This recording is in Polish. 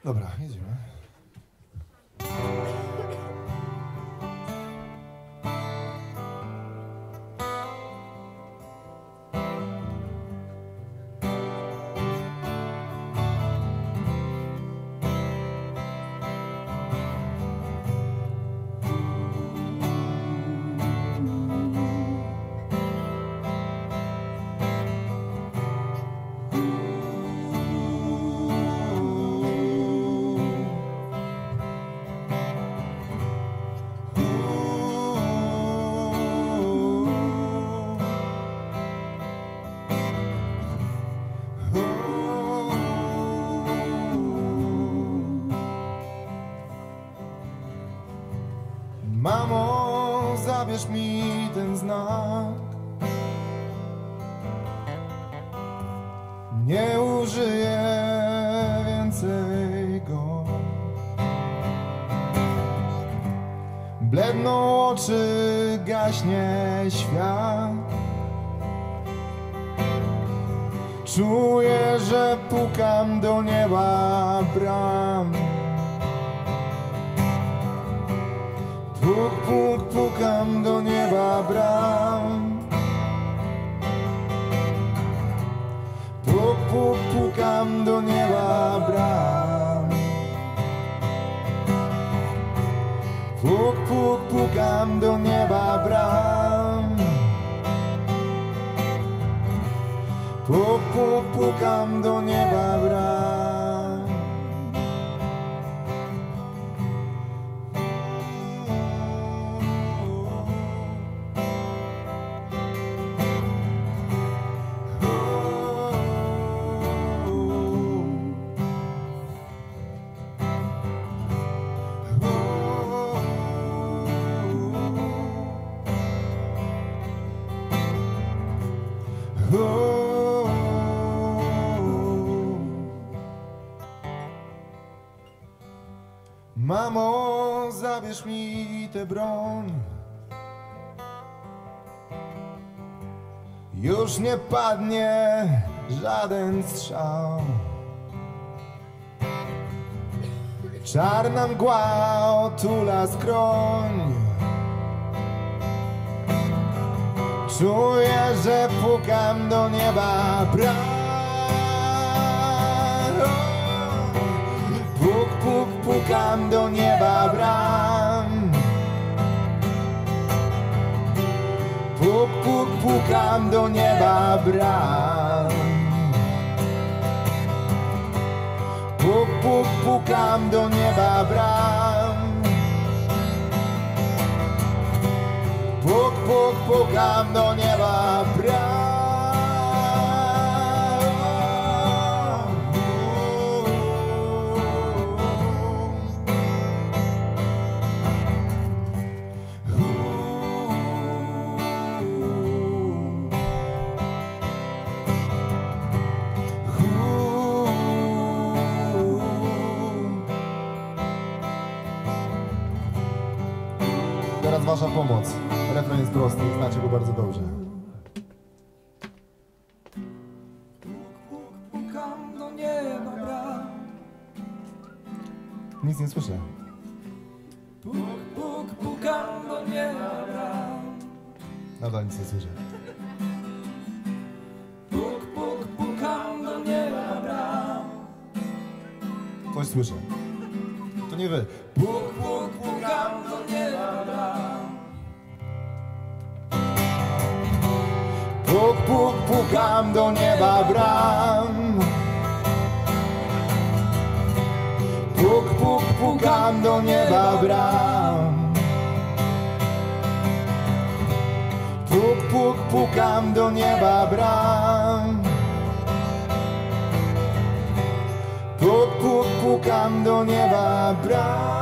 Dobra, jedziemy. Mamo, zabierz mi ten znak. Nie użyję więcej go. Bledną oczy, gaśnie świat. Czuję, że pukam do nieba bram. Puk, puk, pukam do nieba bram. Puk, puk, pukam do nieba bram. Puk, puk, pukam do nieba bram. Puk, puk, pukam do nieba bram. Mamo, zabierz mi tę broń. Już nie padnie żaden strzał. Czarna mgła otula skroń. Czuję, że pukam do nieba bram. Puk, puk, pukam do nieba bram. Puk, puk, pukam do nieba bram. Puk, puk, pukam do nieba bram. Puk, puk, pukam do nieba bram. Teraz wasza pomoc. Refren jest prosty, znacie go bardzo dobrze. Pukam do nieba bram. Nic nie słyszę. Puk, puk, pukam do nieba bram. Nadal nic nie słyszę. Puk, puk, pukam do nieba bram. Coś słyszę. To nie wy. Puk, puk, pukam do nieba bram. Puk, puk, pukam do nieba bram. Puk, puk, pukam do nieba bram. Puk, puk, pukam do nieba bram. Puk, puk, pukam do nieba bram.